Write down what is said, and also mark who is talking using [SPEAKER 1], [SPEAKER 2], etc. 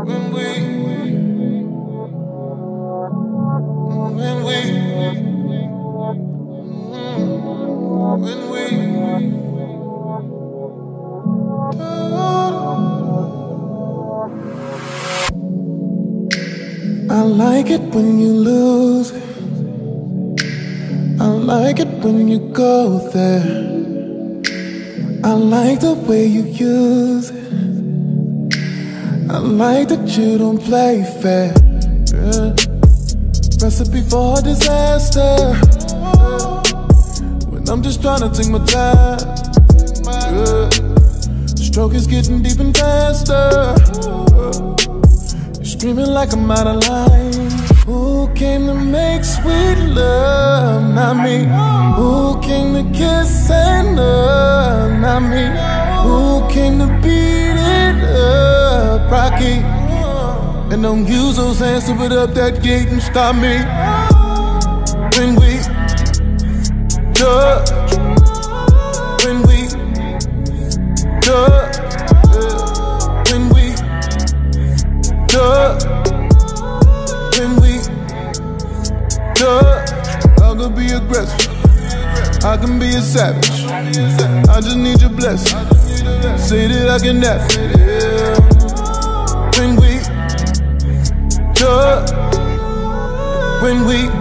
[SPEAKER 1] When we I like it when you lose it. I like it when you go there. I like the way you use it. I like that you don't play fair. Yeah. Recipe for disaster. When I'm just trying to take my time. Yeah. Stroke is getting deep and faster. You're screaming like I'm out of line. Who came to make sweet love? Not me. Who came to kiss and love? Not me. Who came to beat it up? Rocky. And don't use those hands to put up that gate and stop me. When we touch, when we touch, when we touch, when we touch. I could be aggressive, I can be a savage. I just need your blessing. Say that I can never. When we touch, when we